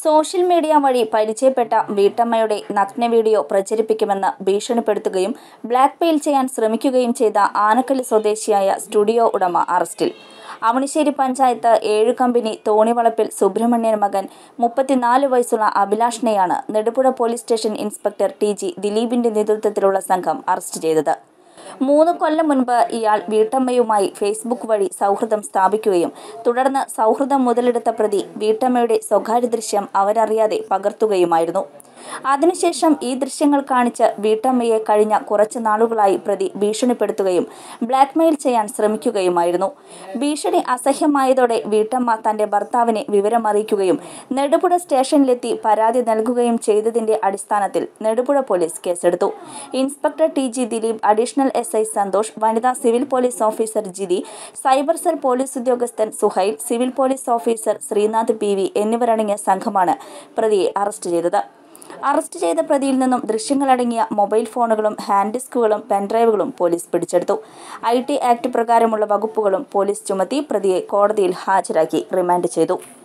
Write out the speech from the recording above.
Social media വഴി പരിചയപ്പെട്ട വീട്ടമ്മയുടെ നഗ്ന വീഡിയോ പ്രചരിപ്പിക്കുമെന്ന് ഭീഷണിപ്പെടുത്തുകയും ബ്ലാക്ക്മെയിൽ ചെയ്യാൻ ശ്രമിക്കുകയും ചെയ്ത ആനക്കല്ല് സ്വദേശിയായ സ്റ്റുഡിയോ ഉടമ അറസ്റ്റിൽ. അവണിശ്ശേരി പഞ്ചായത്ത് 7 കമ്പനി തോണിവളപ്പിൽ സുബ്രഹ്മണ്യൻ മകൻ 34 വയസ്സുള്ള അഭിലാഷിനെയാണ് Nedupuzha police station inspector T G. ദിലീപിന്റെ നേതൃത്വത്തിലുള്ള സംഘം അറസ്റ്റ് ചെയ്തത്. 3 കൊല്ലം മുൻപ് ഇയാൾ വീട്ടമ്മയുമായി ഫേസ്ബുക്ക് വഴി സൗഹൃദം സ്ഥാപിക്കുകയും തുടർന്ന് സൗഹൃദം മുതലെടുത്ത പ്രതി വീട്ടമ്മയുടെ സ്വകാര്യ ദൃശ്യം അവരറിയാതെ പകർത്തുകയുമായിരുന്നു. അതിനുശേഷം ഈ ദൃശ്യങ്ങൾ കാണിച്ച് വീട്ടമ്മയെ കഴിഞ്ഞ കുറച്ച് നാളുകളായി പ്രതി ഭീഷണിപ്പെടുത്തുകയും ബ്ലാക്ക്മെയിൽ ചെയ്യാൻ ശ്രമിക്കുകയുമായിരുന്നു. ഭീഷണി അസഹ്യമായതോടെ വീട്ടമ്മ തന്റെ ഭർത്താവിനെ വിവരമറിയിക്കുകയും നെടുപുഴ സ്റ്റേഷനിലെത്തി പരാതി നൽകുകയും ചെയ്തതിന്റെ അടിസ്ഥാനത്തിൽ നെടുപുഴ പോലീസ് കേസെടുത്തു. Inspector T G. Dileep, additional S I. Santhosh, വനിതാ civil police officer Jithi, cyber cell police ഉദ്യോഗസ്ഥൻ Suhail, civil police officer Sreenath P V. എന്നിവരടങ്ങിയ സംഘമാണ് പ്രതിയെ അറസ്റ്റ് ചെയ്തത്. അറസ്റ്റ് ചെയ്ത പ്രതിയിൽ നിന്നും ദൃശ്യങ്ങളടങ്ങിയ മൊബൈൽ ഫോണുകളും ഹാൻഡ് ഡിസ്കുകളും പെൻഡ്രൈവുകളും പോലീസ് പിടിച്ചെടുത്തു. ഐ.ടി. ആക്ട് പ്രകാരമുള്ള വകുപ്പുകളും പോലീസ് ചുമത്തി പ്രതിയെ കോടതിയിൽ ഹാജരാക്കി റിമാൻഡ് ചെയ്തു.